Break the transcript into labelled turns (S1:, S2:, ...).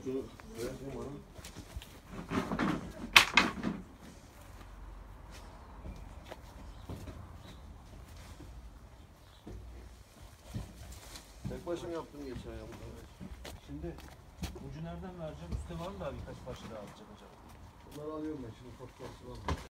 S1: Şunu verdim bana. Tek başım yaptım geçen ya.
S2: Şimdi ucu nereden vereceğim? Üste var mı daha birkaç parça daha alacak acaba?
S1: Bunları alıyorum ben şimdi fotoğrafçılar.